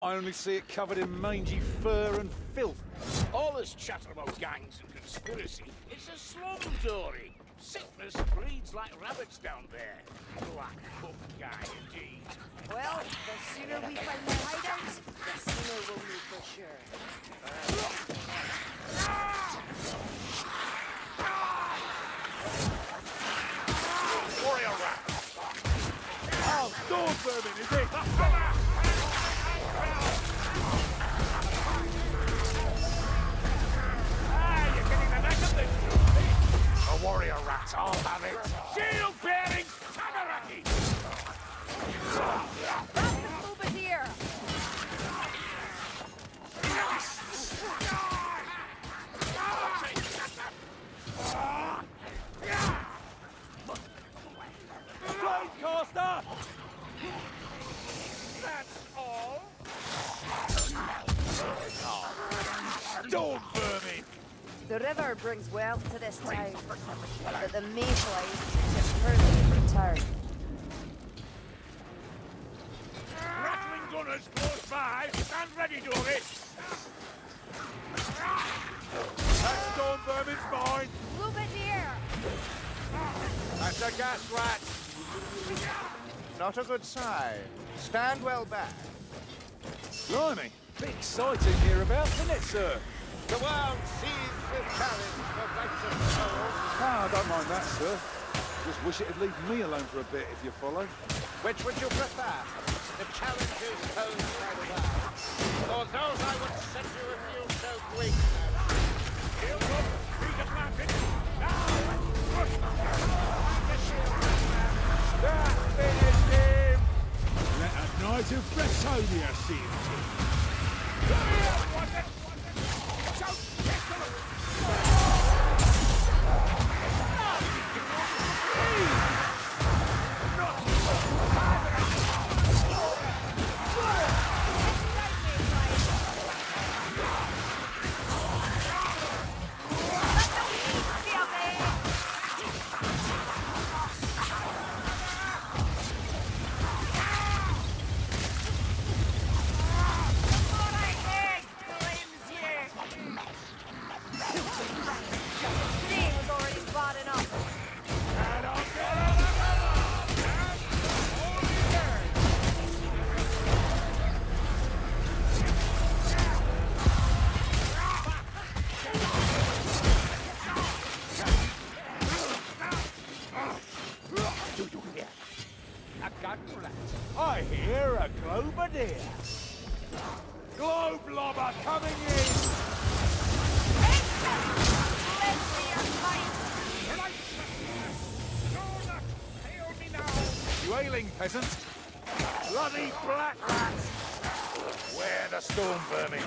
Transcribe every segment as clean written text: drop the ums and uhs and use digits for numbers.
I only see it covered in mangy fur and filth. All this chatter about gangs and conspiracy, it's a slum story. Sickness breeds like rabbits down there. Black Hook guy, indeed. Well, the sooner we find the hideouts, the sooner we'll know for sure. Warrior rat! Oh, storm vermin, is it? You're getting the knack of this. A warrior rat, I'll have it. Shield bearing Tamaraki! That's the Bobadilla! Bladecaster! That's all? Storm vermin! The river brings wealth to this town, but the mayflies just hurling return. Rattling gunners close by. Stand ready, Dory. That storm vermin's mine! Bobadilla! That's a gas rat. Not a good sign. Stand well back. Blimey, bit exciting hereabouts, isn't it, sir? The world seethes with challenge for righteous souls. Ah, I don't mind that, sir. Just wish it'd leave me alone for a bit, if you follow. Which would you prefer? The challenges posed by the world, or those I would send you if you so great? Shield up. Feet planted. Now! That finished him! Let a knight of Bretonnia see it. I hear a Globadier. Globe lobber coming in! You ailing, peasant? Bloody black rats! Where the storm vermin?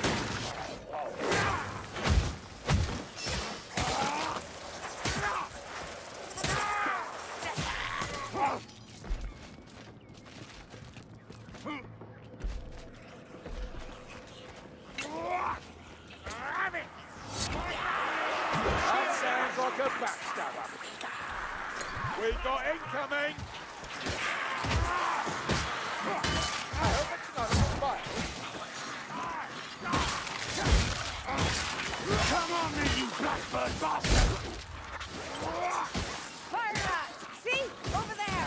That sounds like a backstabber. We got incoming! I hope it's not a spite. Come on then, you blackbird bastard! Fire rat! See? Over there!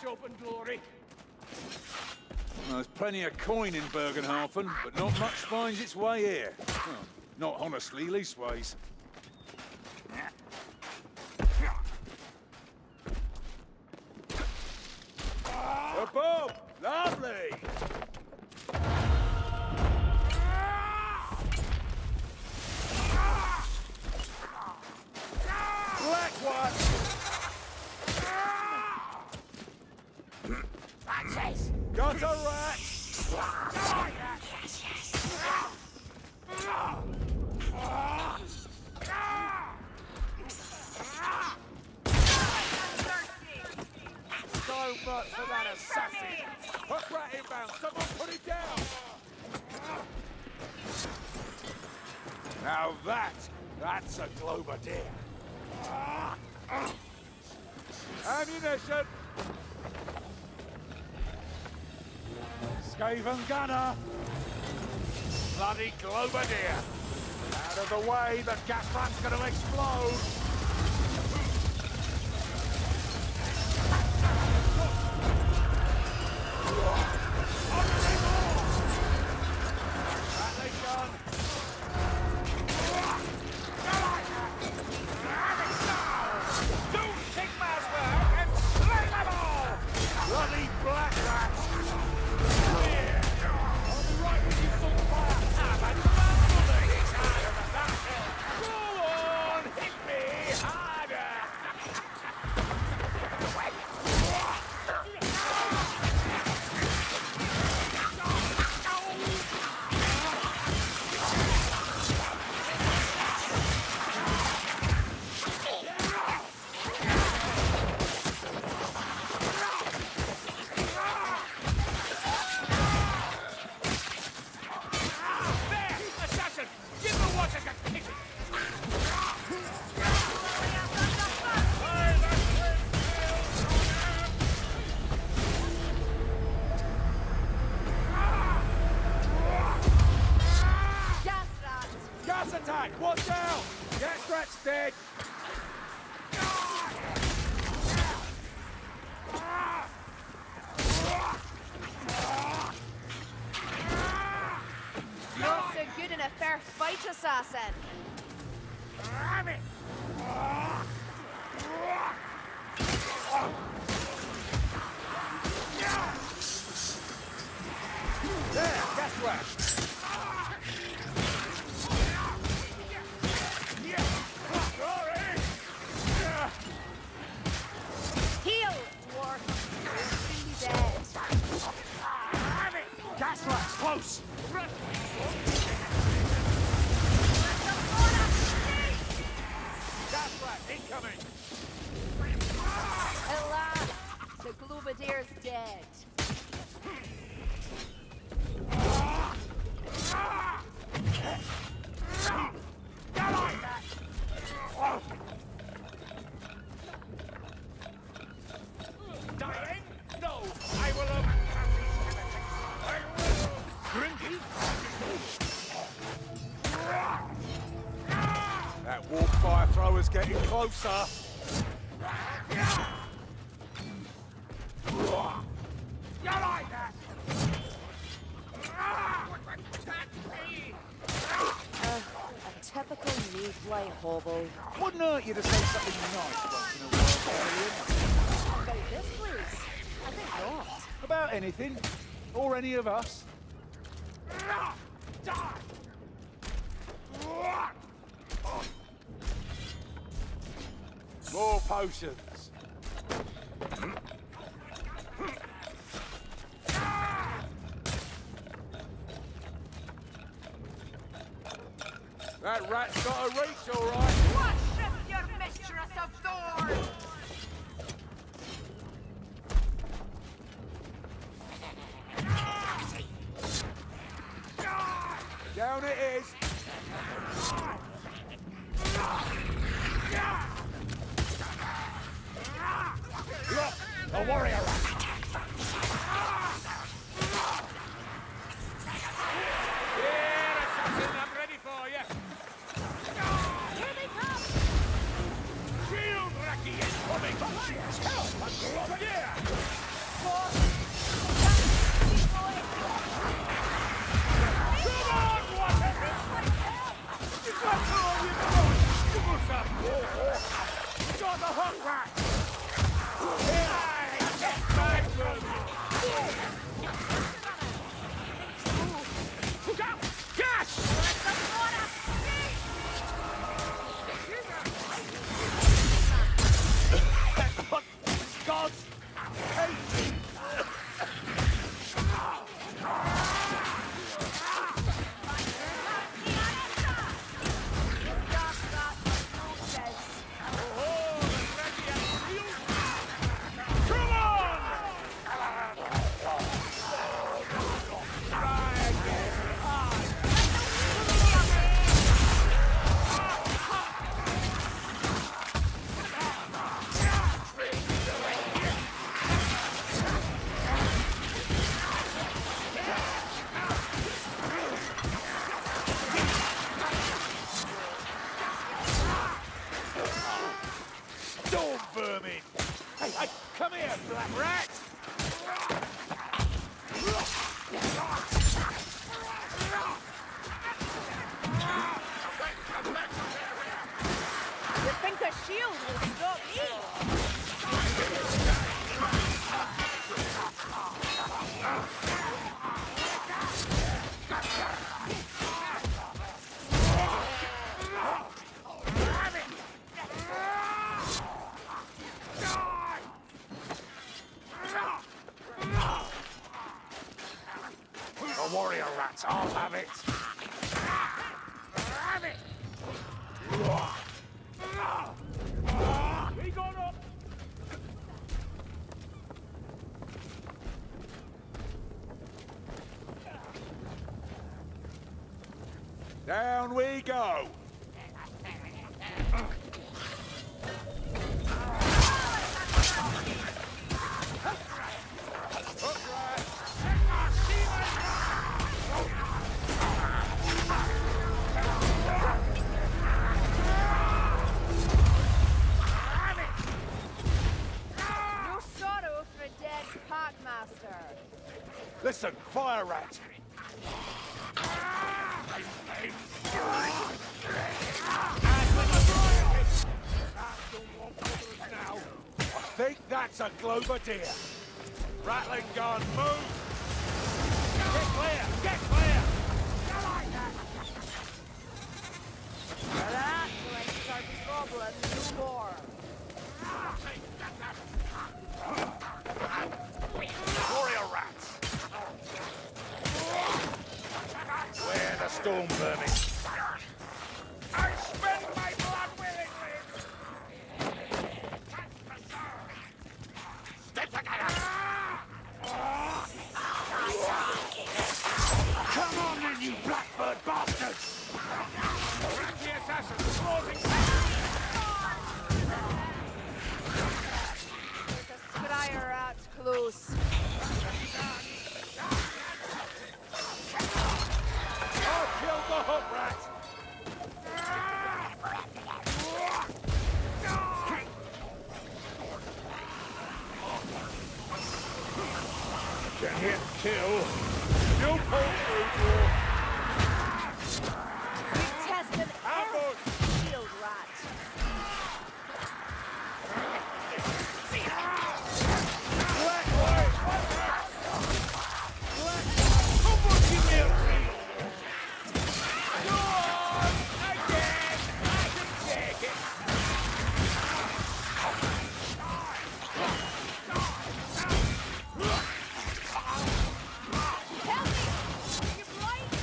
open glory. Well, there's plenty of coin in Bergenhafen, but not much finds its way here. Well, not honestly, leastways. Above! Lovely! Black one! Got a rat! So much for that assassin! Put rat inbound! Someone put him down! Now that's a Globadier. Ammunition! Skaven gunner! Bloody Globadier! Out of the way, the gas rat's gonna explode! Watch out! Gas rat's dead! Not so good in a fair fight, assassin. There, gas rat! Heal, dwarf. You'll be dead. Gas rat's close! Gas rat incoming! Alas, the Globadier's dead. Dying? No! I will Gringy? That warp fire thrower's getting closer! You like that? A typical Mayfly hovel. Wouldn't hurt you to say something nice once in a while, Marion. About this place? I think not. About anything. Or any of us. More potions. That rat's got a reach, all right. Worship your mistress of thorns! Down it is. Look! A warrior rat! Here, assassin, I'm ready for you! Here they come! Shield Raki incoming! Help! A Globadier! The warrior rats, I'll have it. Have it. We got up. Down we go. No sorrow for a dead packmaster. Listen, fire rat. I think that's a Glover deer. Rattling gun, move! Get clear! Get clear! That will start problem no more. Warrior rats! Where the storm vermin? I spend my blood willingly. Come on then, you blackbird bastards! The assassin slaughtering. There's a scryer rat close. I'll kill the hook rat! Can hit, kill. You'll pull through. We test an Ambush! shield rat. Black white! Come on, give me a reel! Go on! Again! I can take it. Help me! Are you blind?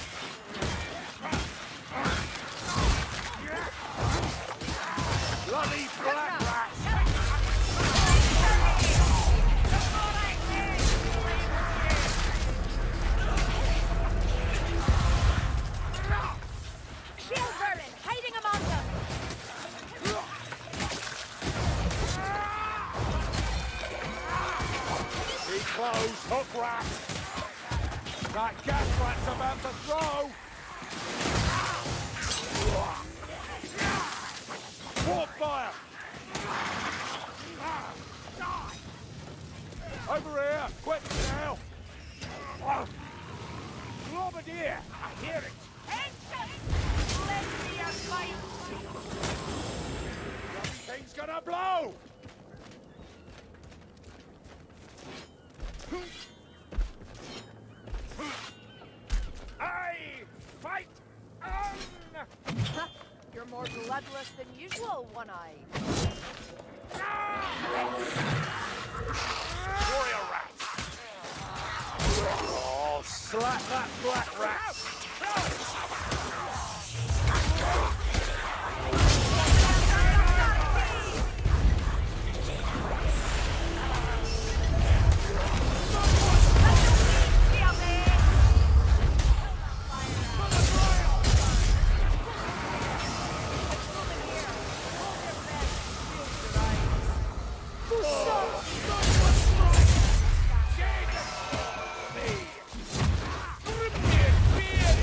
Bloody black rat! Shield vermin hiding among them. Be close, hook rat! That gas rat's about to throw! Warp fire! Over here, quick now! Globadier! I hear it! Let's see your fight. Thing's gonna blow! I fight on! Huh, you're more bloodless than usual, One-Eye. Warrior rat! Oh, slap that black rat! Fear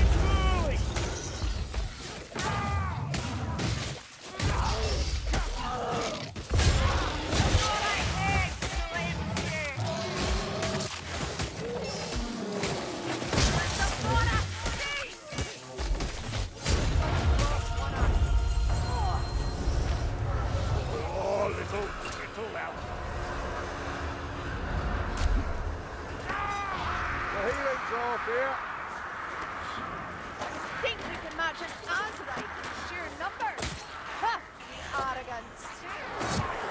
off here. Think we can match an Azraite in sheer numbers? Ha! Arrogance.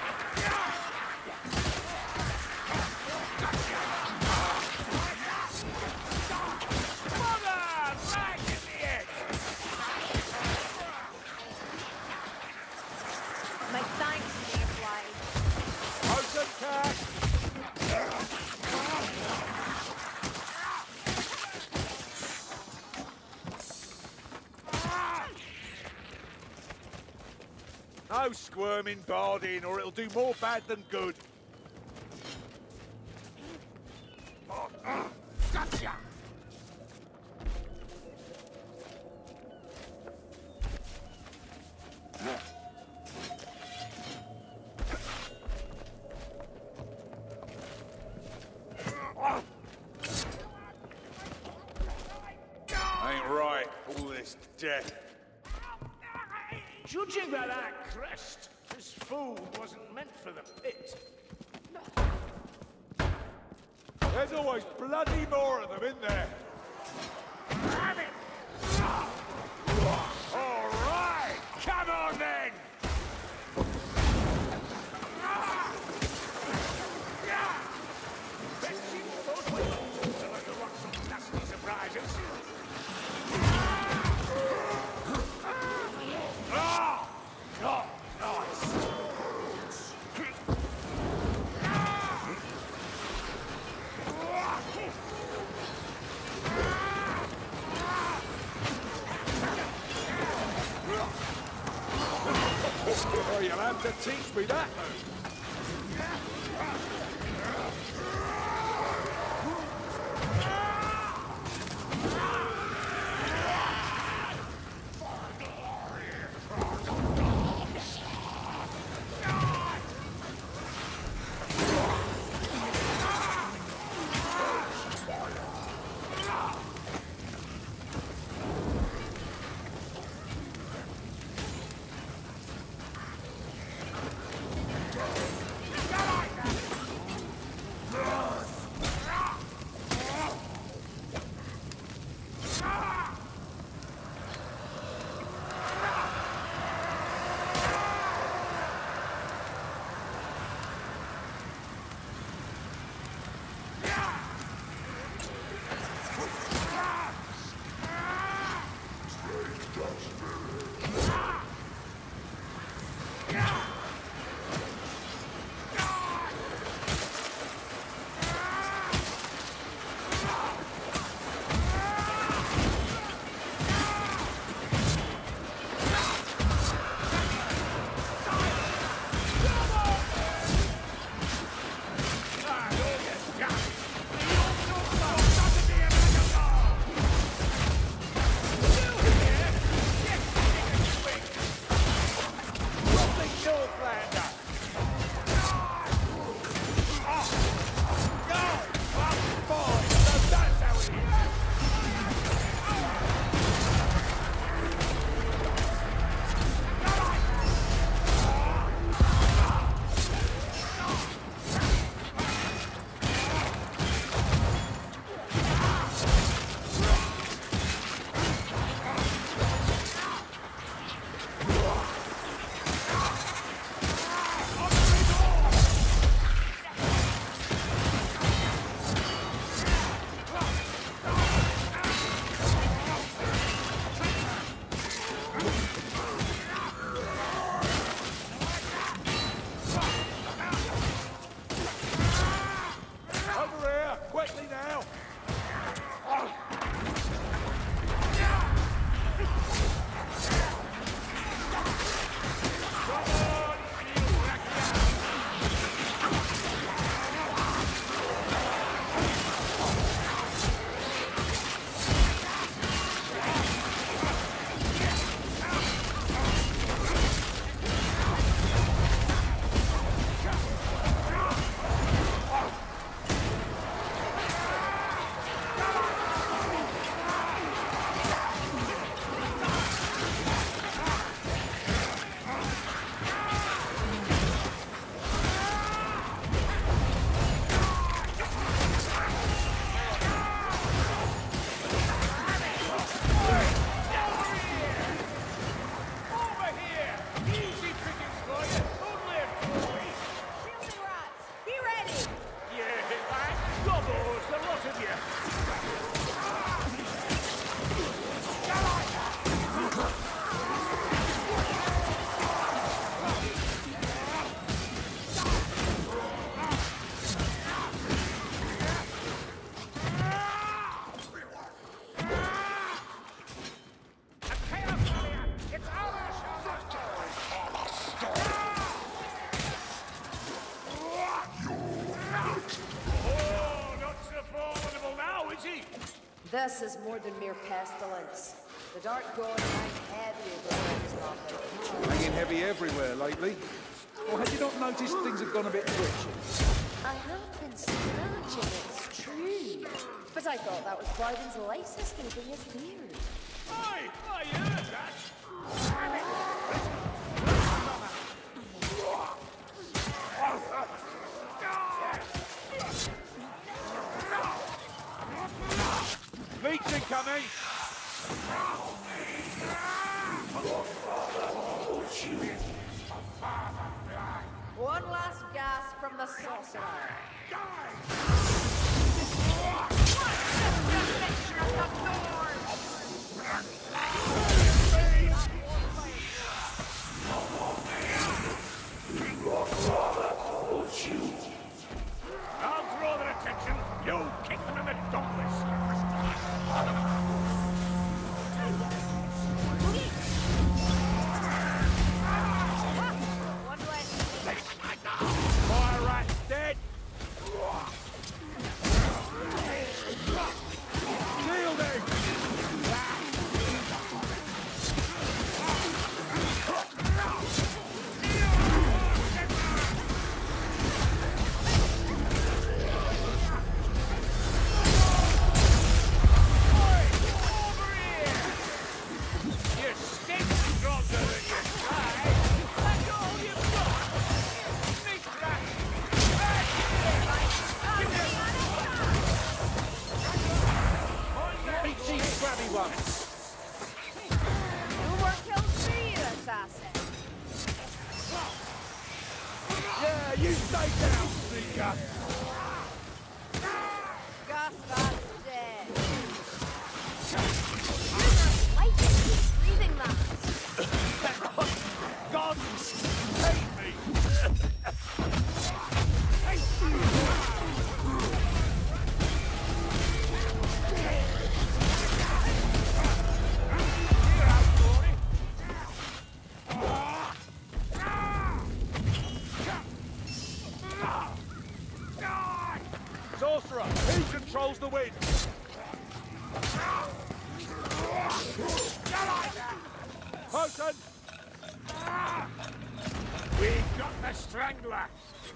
Mother! Right in the edge! My thanks, Mayfly. Open cat. No squirming, Bardin, or it'll do more bad than good. Gotcha! Ain't right, all this death. Judging by that crest, this food wasn't meant for the pit. There's always bloody more of them, isn't there? Damn it! All right, come on then! Best keep those windows so that there weren't some nasty surprises. Oh, nice. Oh, you'll have to teach me that move. the lot of you. A chaos warrior! It's our Oh, not so formidable now, is he? This is more than mere pestilence. The Dark God hangs heavy over Briggs Hawfen. Hanging heavy everywhere lately. Or have you not noticed things have gone a bit twitchy? I have been scratching, it's true. But I thought that was Bryden's lace escaping his beard. Aye, I heard that. Leech incoming! One last gasp from the sorcerer. I'll draw their attention. You kick them in the gauntlets. One less. Fire rat's dead. You stink stronger than you try. That's all you've got. Sneak rat. Beat these grabby ones! No more kills for you, assassin. Yeah, you stay down, sneaker! Gothbot's dead. You're light to keep breathing that. God, hate me! Here out, Glory. Sorcerer, he controls the wind! Potent! We've got the Strangler.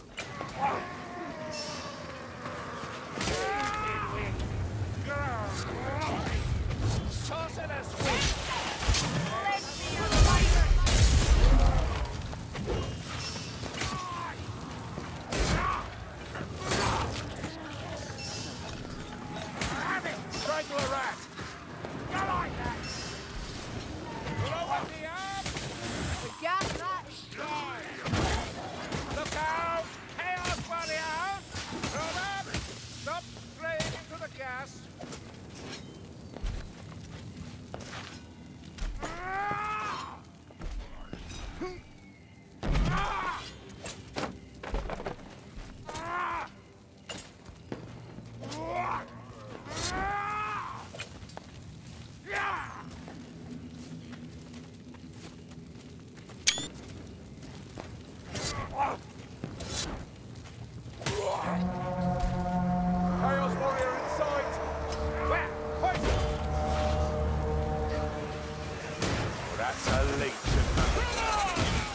Sorcerer's Wing. Strangler rat! Go like that. Blow up the arm. The Gothbot's dead. Look out! Chaos warrior! Hold up! Stop spraying into the gas. Chaos warrior in sight! Where? Poison! That's a leech.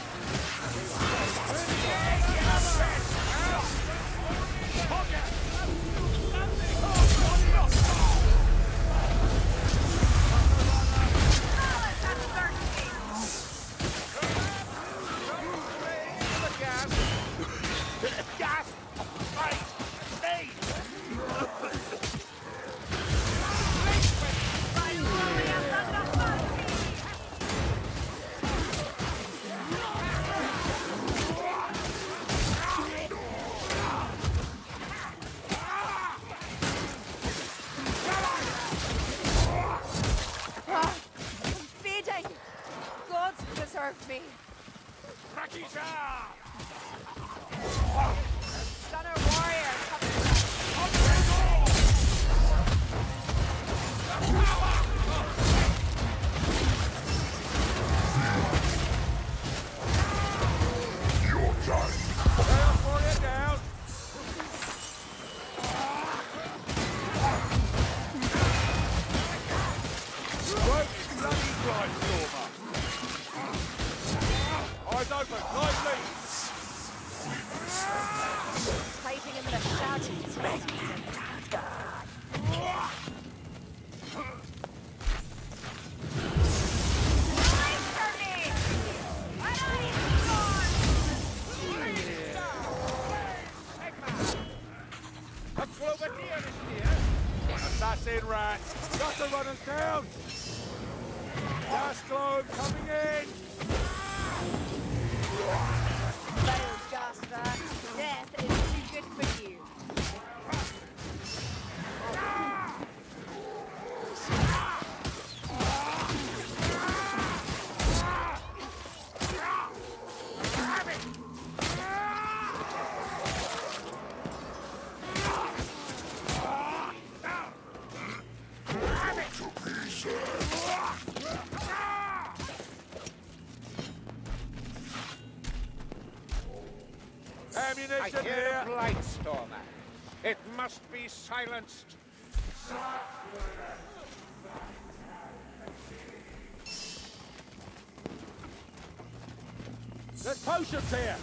me. Rakita! Stunner warrior coming. Chaos Warrior down! Right, bloody Blightstormer! Eyes open, lively! Fighting him in a shouting A Cloverdeer is here. Assassin rats! Got the runners down! Gas globe coming in! Failed Gastra. Death is too good for you. I Ammunition hear here! a Blightstormer. It must be silenced. There's potions here!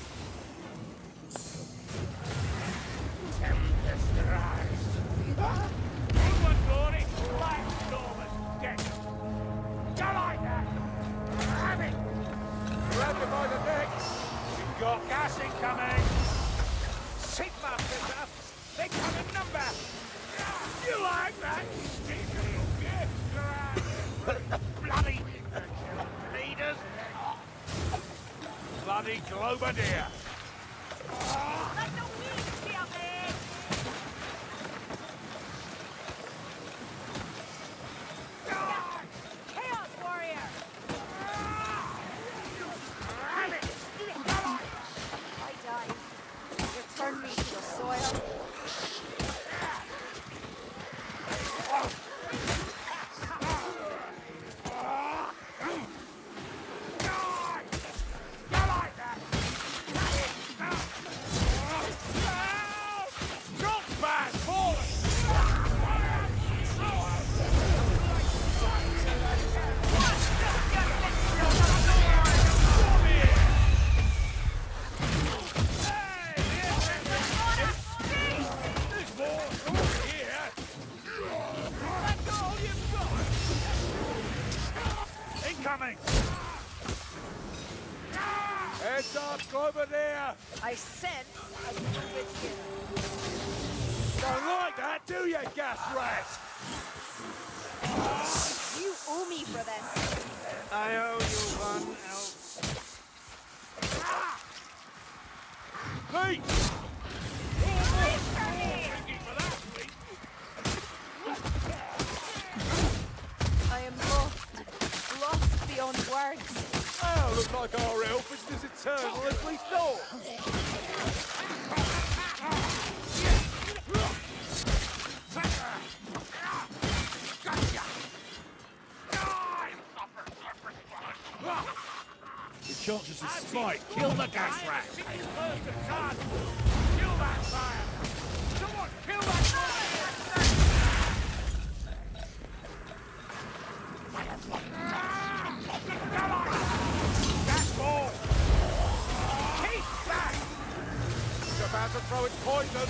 Tempest rise. Good one, Glory. Blightstormer's dead. You like that? Have it! Grab you by the neck! We've got gas incoming! Sigma fitter. They come in number. You like that? Bloody leaders. Bloody Cloverdeer! Let the weeds be up there. Chaos warrior. I died. Return me to the soil. Incoming! Heads up, Cloverdeer! I sense a movement here. Don't like that, do you, gas rat? You owe me for this. I owe you one, Elf. Pete! I am lost. Lost beyond words. Oh, looks like our elf isn't as eternal as we thought. The chances of spite kill the gas rat. Kill that fire! Someone kill that Gas ball! Keep back! It's about to throw its poison.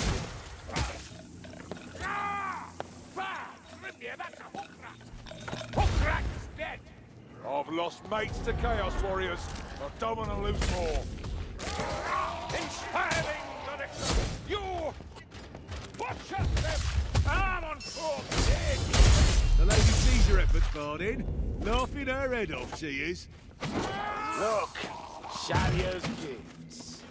Bad! Trivia, that's a hook rat! Hook rat's dead! I've lost mates to Chaos Warriors. I don't want to lose more. Inspiring direction! You! Watch us, them! Arm on four! Dead! The Lady Caesar efforts, Bardin. Laughing her head off, she is. Look! Shalier's gifts.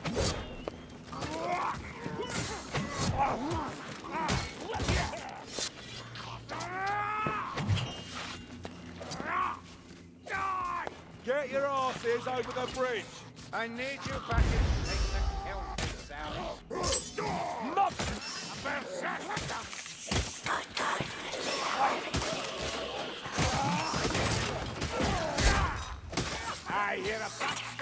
Get your asses over the bridge. I need you back in St. McKelvey, Sally. Nonsense! Berserker! I hear a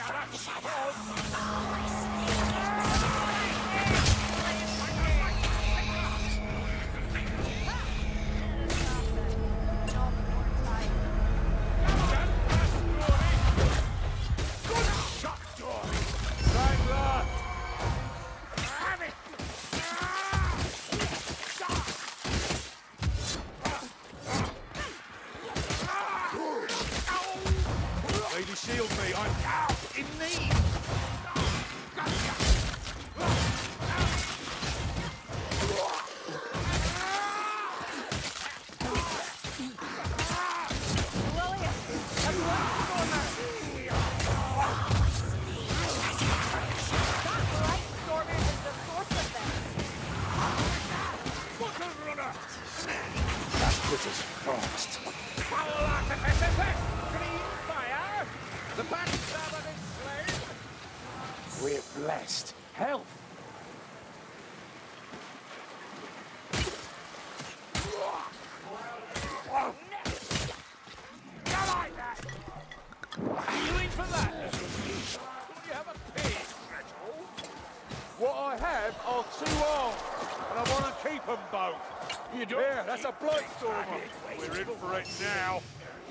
Lady, shield me. I'm in need. British fast. foul artificer! Green fire! The backstabber is slain. We're blessed. Help! Feeling for that? Don't you have a pain threshold? What I have are 2 arms, and I want to keep them both. You don't. Yeah, that's a Blightstormer. We're in for it now.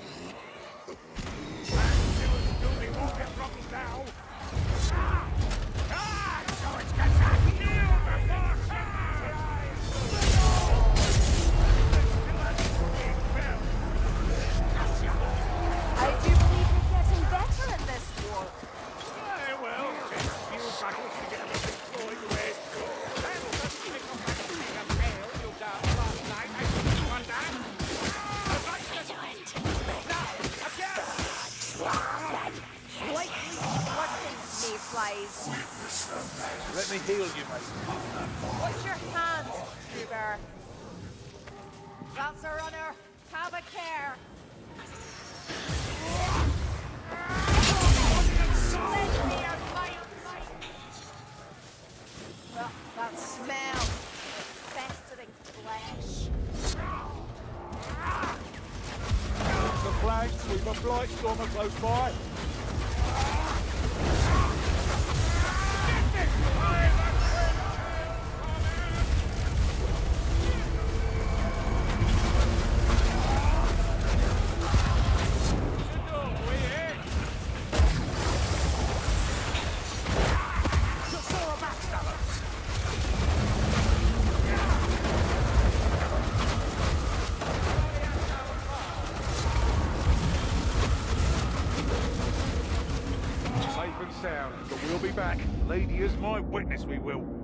I do believe you're getting better at this war. Well, just a few battles to get us deployed where it should. And let's pick up that thing of mail you got last night. I couldn't run down. I'd like to do it. Now, again! Likely working, mayflies. Let me heal you, mate. Watch your hands, Kruger. That's a runner. Have a care. Lend me your light. That smell. Festering flesh. The flags, we've a Blightstormer close by. Safe and sound, but we'll be back. Lady is my witness, we will.